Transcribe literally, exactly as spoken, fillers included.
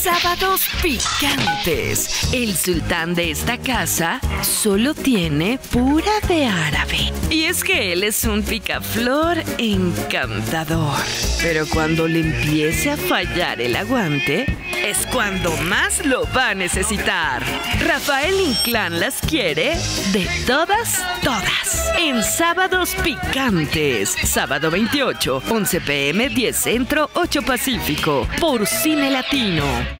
Sábados picantes. El sultán de esta casa solo tiene pura de árabe. Y es que él es un picaflor encantador. Pero cuando le empiece a fallar el aguante, es cuando más lo va a necesitar. Rafael Inclán las quiere de todas, todas. En Sábados Picantes. Sábado veintiocho, once p m, diez Centro, ocho Pacífico. Por Cine Latino.